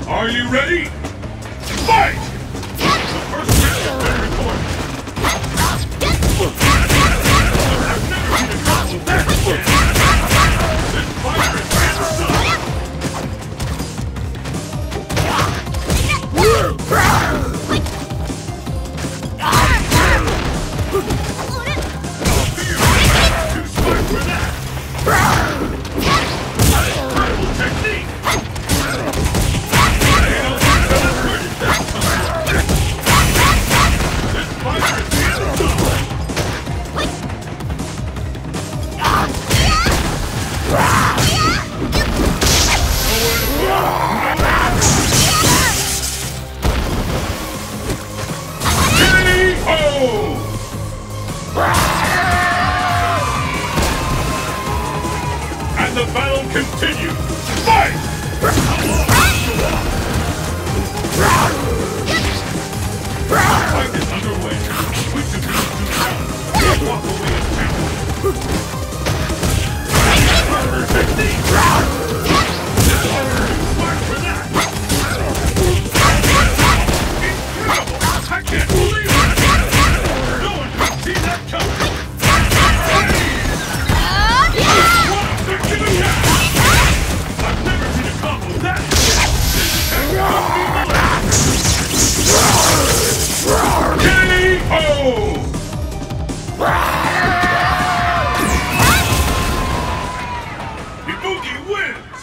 Are you ready? Fight! The first match has been recorded. I've never seen a combo that quick. This fighter is handsome. Too smart for that. Incredible technique. And the battle continues. Fight! Fight is underway. We should be walk away as champions. Technique! Smart for that! Incredible! I can't believe it! No one can see that coming! What a victim attack! I've never seen a combo that good! K.O. Ibuki wins!